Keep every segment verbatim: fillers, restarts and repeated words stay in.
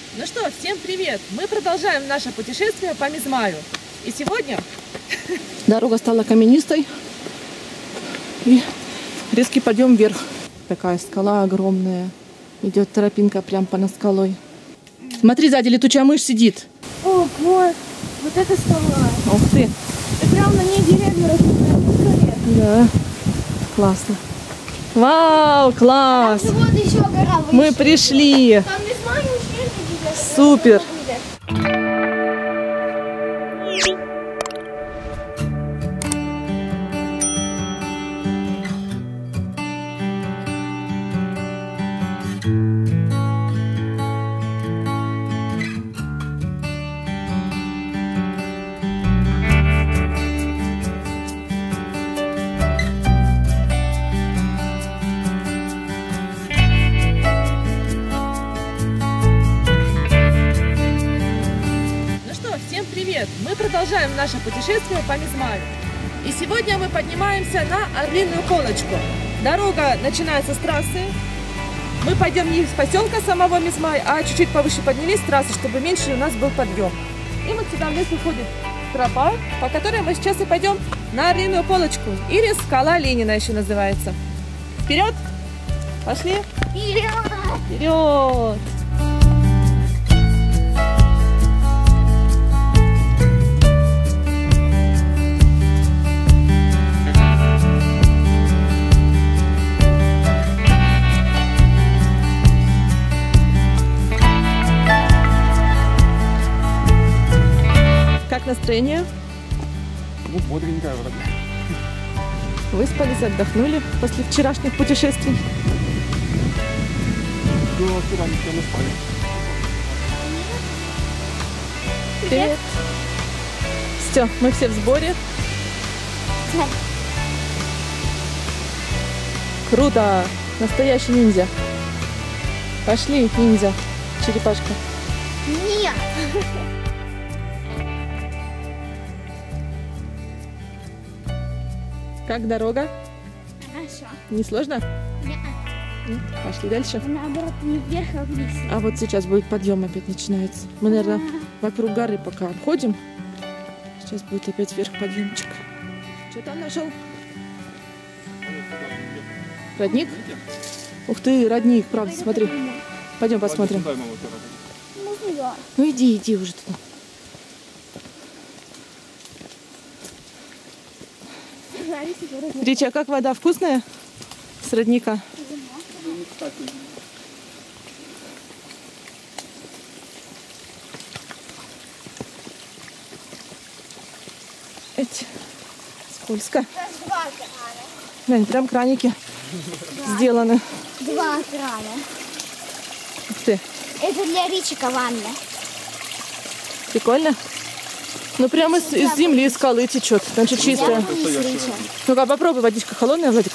Ну что, всем привет! Мы продолжаем наше путешествие по Мизмаю. И сегодня дорога стала каменистой и резкий подъем вверх. Такая скала огромная. Идет тропинка прям по над скалой. Смотри, сзади летучая мышь сидит. О, вот, вот это скала. Ух ты! И прям на ней деревья растут на скале. Да, классно. Вау, класс! Там вот еще гора выше. Мы пришли. Там Мизмай ущелье видят. Супер! Всем привет! Мы продолжаем наше путешествие по Мизмаю. И сегодня мы поднимаемся на Орлиную полочку. Дорога начинается с трассы. Мы пойдем не с поселка самого Мизмай, а чуть-чуть повыше поднялись с трассы, чтобы меньше у нас был подъем. И вот сюда в лес уходит тропа, по которой мы сейчас и пойдем на Орлиную полочку. Или скала Ленина еще называется. Вперед! Пошли! Вперед! Вперед! Как настроение? Ну, бодренькая вроде. Выспались, отдохнули после вчерашних путешествий. Ну, вчера ничего не спали. Привет! Все, мы все в сборе. Круто! Настоящий ниндзя. Пошли, ниндзя. Черепашка. Нет! Как дорога? Хорошо. Не сложно? Нет. Нет? Пошли дальше. Наоборот, не вверх, а вниз. А вот сейчас будет подъем, опять начинается. Мы, наверное, вокруг горы пока обходим. Сейчас будет опять вверх подъемчик. Что там нашел? Родник? Ух ты, родник, правда, смотри. Пойдем посмотрим. Ну, я. Ну иди, иди уже туда. Ричи, а как вода вкусная с родника? Эть, скользко. Два крана. Блин, прям краники сделаны. Два крана. Ух ты, Это для Ричика ванна. прикольно. Ну прямо из, из земли, из скалы течет. Значит, чистая. Ну-ка, попробуй, водичка холодная, Владик.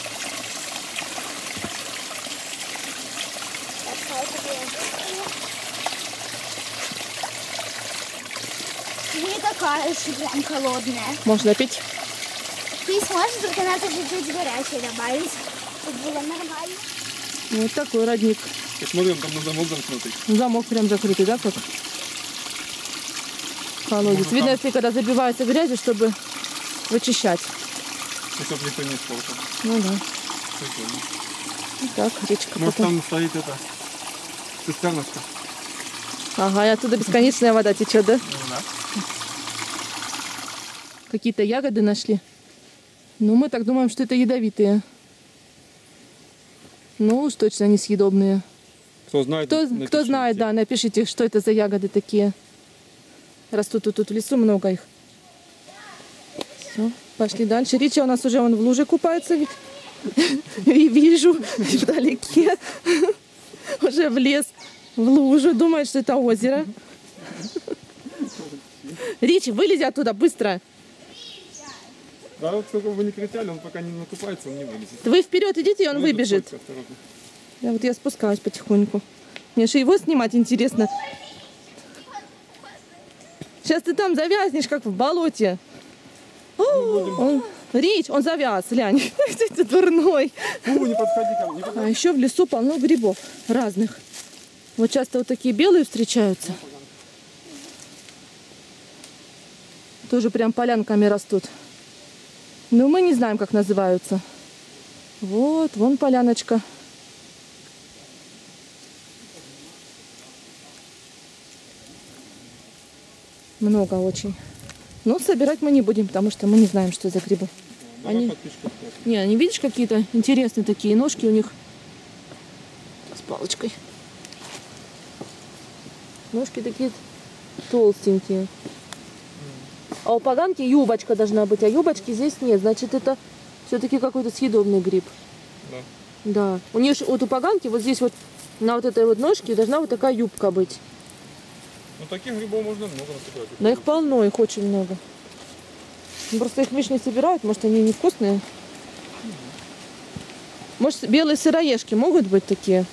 Не такая уж и прям холодная. Можно пить. Ты сможешь, только надо чуть-чуть горячее добавить, чтобы было нормально. Вот такой родник. Посмотрим, там на замок замкнутый. Замок прям закрытый, да, как? Колодец. Видно, если когда забивается грязью, чтобы вычищать. И чтоб никто не испортил. Ну да. Прикольно. И так, речка Может, потом. там стоит это цистерночка. Ага, и оттуда бесконечная вода течет, да? Да. Какие-то ягоды нашли. Ну, мы так думаем, что это ядовитые. Ну, уж точно несъедобные. Кто знает, Кто, напишите. кто знает, да, напишите, что это за ягоды такие. Растут тут, тут в лесу много их. Все, пошли дальше. Рича у нас уже он в луже купается. И вижу вдалеке. Уже влез в лужу. Думает, что это озеро. Ричи, вылези оттуда быстро. Да, вот сколько бы вы ни кричали, он пока не накупается, он не вылезет. Вы вперед идите, и он Ну, выбежит. тут осторожно. Я вот я спускаюсь потихоньку. Мне же его снимать интересно. Сейчас ты там завязнешь, как в болоте. О, он, Рич, он завяз, глянь. Ты дурной. Фу, не подходи ко мне. Не подходи. А еще в лесу полно грибов разных. Вот часто вот такие белые встречаются. Тоже прям полянками растут. Но мы не знаем, как называются. Вот, вон поляночка. Много очень. Но собирать мы не будем, потому что мы не знаем, что за грибы. Они... Не, они, видишь, какие-то интересные такие ножки у них. С палочкой. Ножки такие толстенькие. А у поганки юбочка должна быть, а юбочки здесь нет. Значит, это все-таки какой-то съедобный гриб. Да. Да. У нее вот у поганки вот здесь вот на вот этой вот ножке должна вот такая юбка быть. Ну таких грибов можно много насыпать. Да их полно, их очень много. Просто их вечно собирают, может они невкусные. Может белые сыроежки могут быть такие?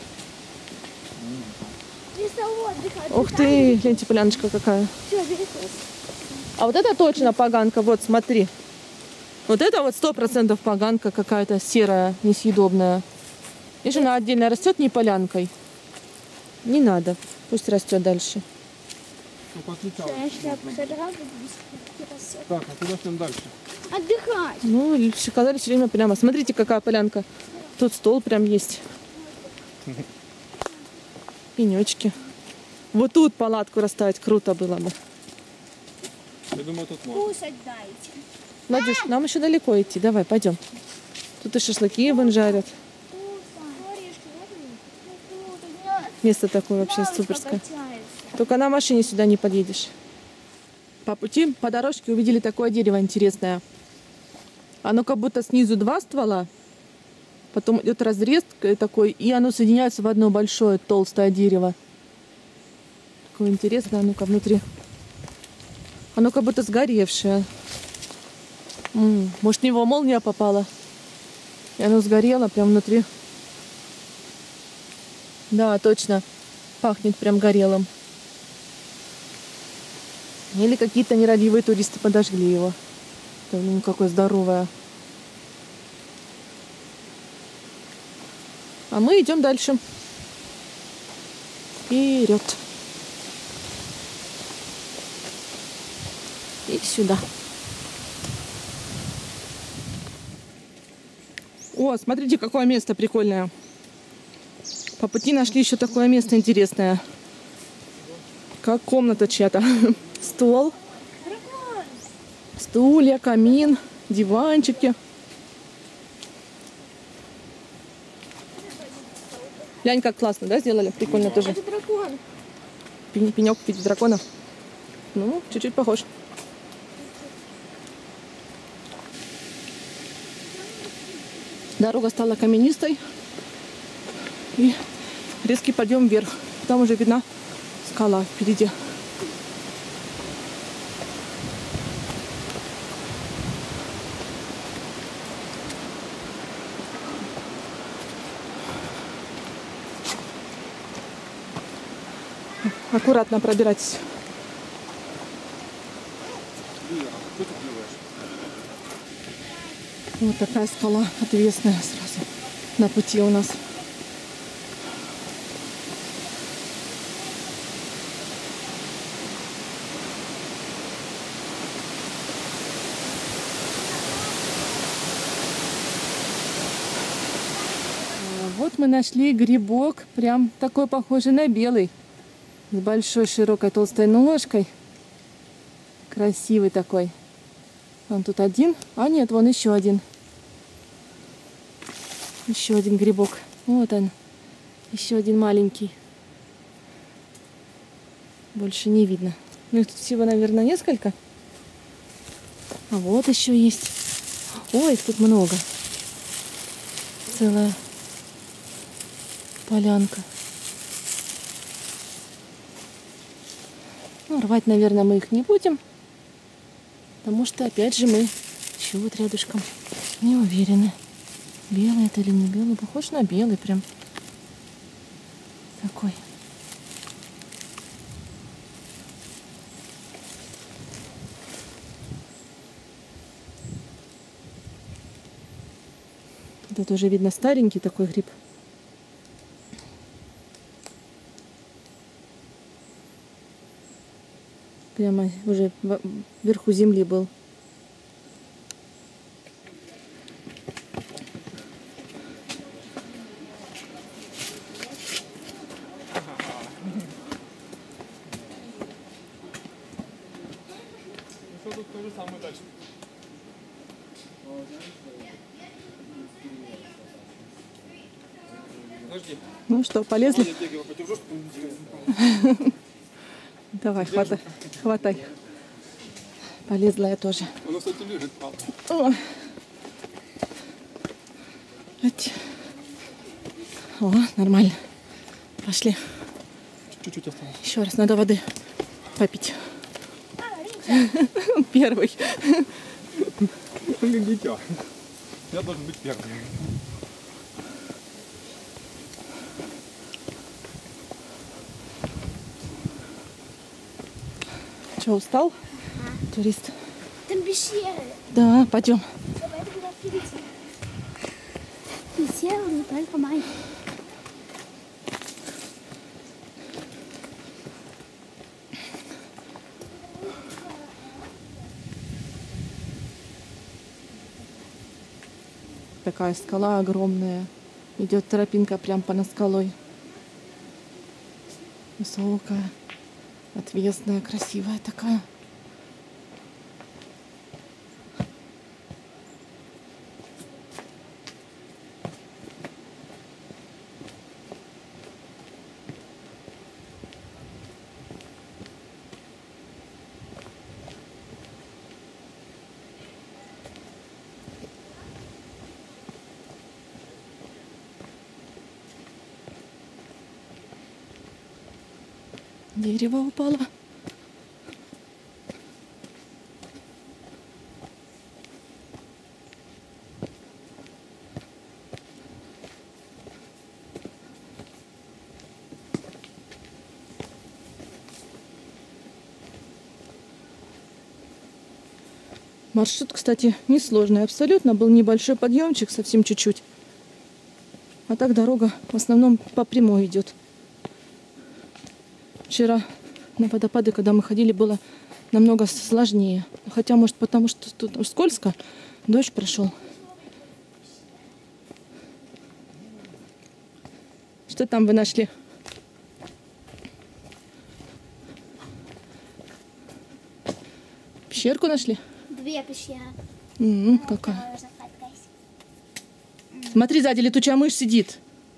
Ух ты, гляньте, поляночка какая. А вот это точно поганка, вот смотри. Вот это вот сто процентов поганка какая-то серая, несъедобная. Видишь, она отдельно растет, не полянкой. Не надо, пусть растет дальше. Так, а куда ж нам дальше? Отдыхать. Ну, сказали все время прямо. Смотрите, какая полянка. Тут стол прям есть. Пенечки. Вот тут палатку расставить круто было бы. Я думаю, тут можно. Кусать дайте. Надюш, нам еще далеко идти. Давай, пойдем. Тут и шашлыки вон жарят. Место такое вообще суперское. Только на машине сюда не подъедешь. По пути, по дорожке увидели такое дерево интересное. Оно как будто снизу два ствола. Потом идет разрез такой, и оно соединяется в одно большое толстое дерево. Такое интересное, а ну-ка внутри. Оно как будто сгоревшее. М-м, может, в него молния попала. И оно сгорело прям внутри. Да, точно. Пахнет прям горелым. Или какие-то нерадивые туристы подожгли его. Ну, какое здоровое. А мы идем дальше. Вперед. И сюда. О, смотрите, какое место прикольное. По пути нашли еще такое место интересное. Как комната чья-то. Стол. Стулья, камин, диванчики. Глянь, как классно, да, сделали? Прикольно тоже. Это дракон. Пень, пенек в виде дракона. Ну, чуть-чуть похож. Дорога стала каменистой. И резкий подъем вверх. Там уже видна скала впереди. Аккуратно пробирайтесь. Вот такая скала отвесная сразу на пути у нас. Вот мы нашли грибок, прям такой похожий на белый. С большой широкой толстой ножкой. Красивый такой. Он тут один. А нет, вон еще один. Еще один грибок. Вот он. Еще один маленький. Больше не видно. Ну их тут всего, наверное, несколько. А вот еще есть. Ой, их тут много. Целая полянка. Ну, рвать, наверное, мы их не будем. Потому что, опять же, мы еще вот рядышком не уверены. Белый это или не белый. Похож на белый прям. Такой. Это тоже видно старенький такой гриб. Прямо уже в- вверху земли был. Все тут то же самое дальше. Подожди. Ну что, полезли? Я бегаю, подержу, чтобы не Давай, хватай. Хватай. Полезла я тоже. Оно, кстати, лежит, правда. О. Ать. О, нормально. Пошли. Чуть-чуть осталось. Еще раз надо воды попить. Первый. Как дитя. Я должен быть первым. Че, устал? Турист. Там пещеры. Да, пойдем. Давай туда впереди. Пещеры не только мои. Такая скала огромная. Идет тропинка прям по над скалой. Высокая, отвесная, красивая такая. Дерево упало. Маршрут, кстати, несложный абсолютно. Был небольшой подъемчик, совсем чуть-чуть. А так дорога в основном по прямой идет. Вчера на водопады, когда мы ходили, было намного сложнее. Хотя, может, потому что тут скользко, дождь прошел. Что там вы нашли? Пещерку нашли? Две пещеры. М, какая. Смотри, сзади летучая мышь сидит.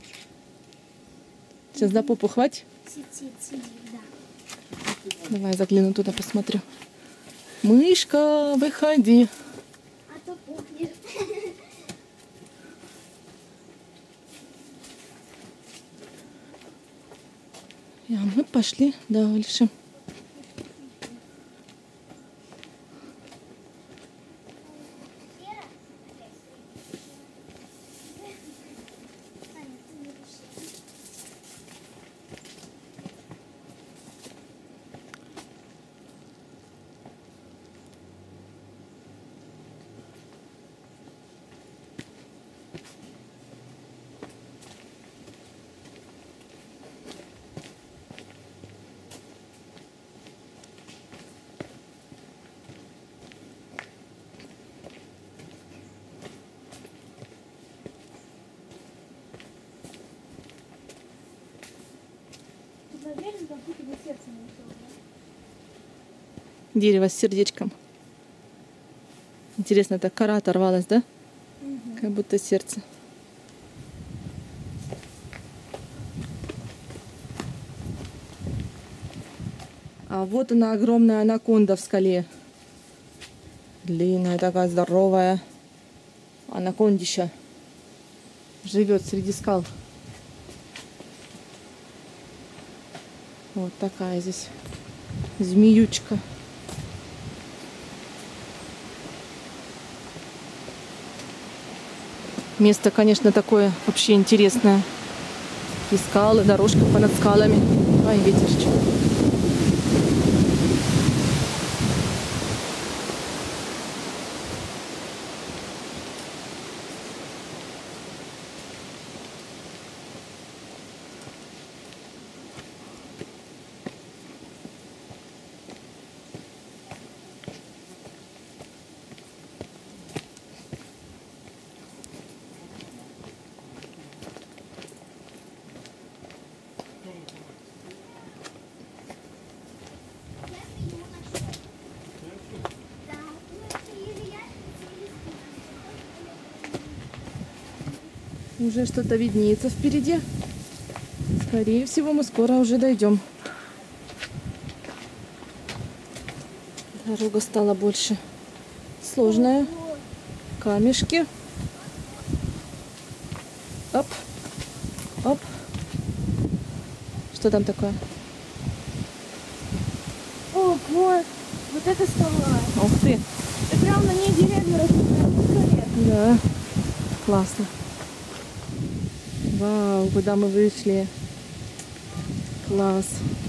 Сейчас за попу хватит. Сидит, сидит, да. Давай я загляну туда, посмотрю. Мышка, выходи. А то пухнет. А мы пошли дальше. Наверное, как будто бы сердце не ушло, да? Дерево с сердечком. Интересно, это кора оторвалась, да? Угу. Как будто сердце. А вот она, огромная анаконда в скале. Длинная такая, здоровая. Анакондища. Живет среди скал. Вот такая здесь змеючка. Место, конечно, такое вообще интересное. И скалы, дорожка понад скалами. Ай, ветерчик. Уже что-то виднеется впереди. Скорее всего, мы скоро уже дойдем. Дорога стала больше сложная. Камешки. Оп. Оп. Что там такое? О, вот. Вот это скала. Ух ты. И прям на ней деревья растут. Да. Классно. Вау, куда мы вышли. Класс.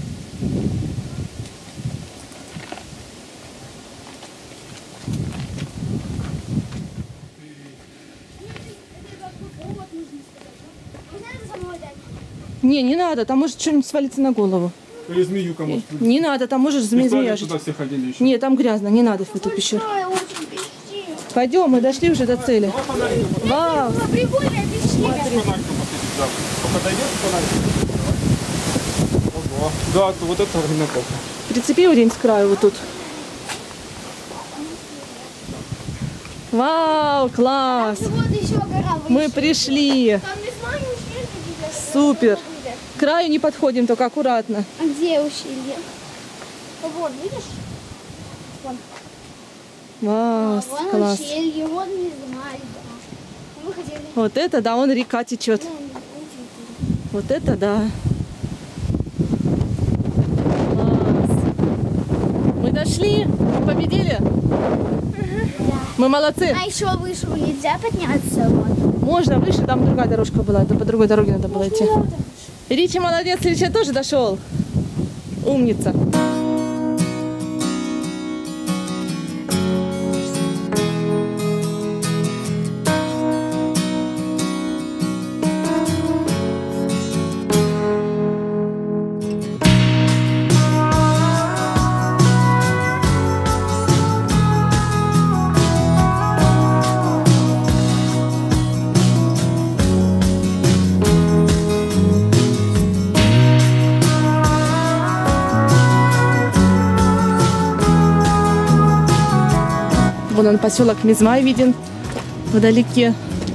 Не, не надо, там может что-нибудь свалиться на голову. Или змеюка может быть. Не надо, там может змея змея жить. Туда все ходили еще. Не, там грязно, не надо в эту пещеру. Пойдем, мы дошли уже до цели. Вау! Прикольная пещера. Фонариком посветить, да. Подойдешь фонариком? Ого. Да, то вот это огненокопа. Прицепи один с краю вот тут. Вау, класс! Вот еще гора выше. Мы пришли. Там без мамы ущелье где-то. Супер. К краю не подходим, только аккуратно. А где ущелье? Вон, видишь? Вон. Вау, А, вон класс. ущелье, вон не знаю. Мы хотели. Вот это, да, вон река течет. Вот это, да. Класс. Мы дошли, мы победили. Мы молодцы. А еще выше нельзя подняться. Вот. Можно выше, там другая дорожка была, это по другой дороге надо было идти. Ричи молодец, Ричи тоже дошел. Умница. Вон он, поселок Мизмай виден вдалеке.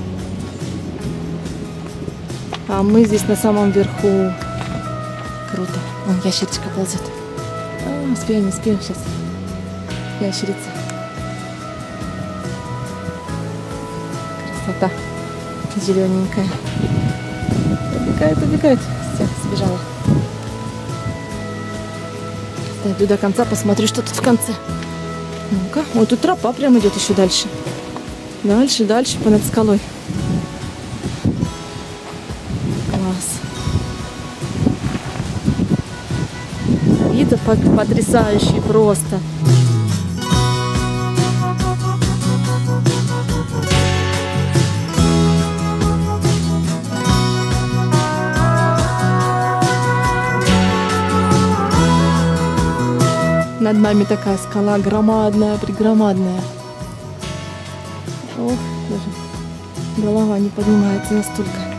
А мы здесь на самом верху. Круто. Вон ящеричка ползет. А, успеем, не успеем сейчас. Ящерица. Красота. Зелененькая. Убегает, убегает. Все, сбежала. Дойду до конца, посмотрю, что тут в конце. Ну-ка, вот тут тропа прям идет еще дальше. Дальше, дальше, понад скалой. Класс. Вид потрясающий просто. Над нами такая скала громадная, пригромадная. Ох, даже голова не поднимается настолько.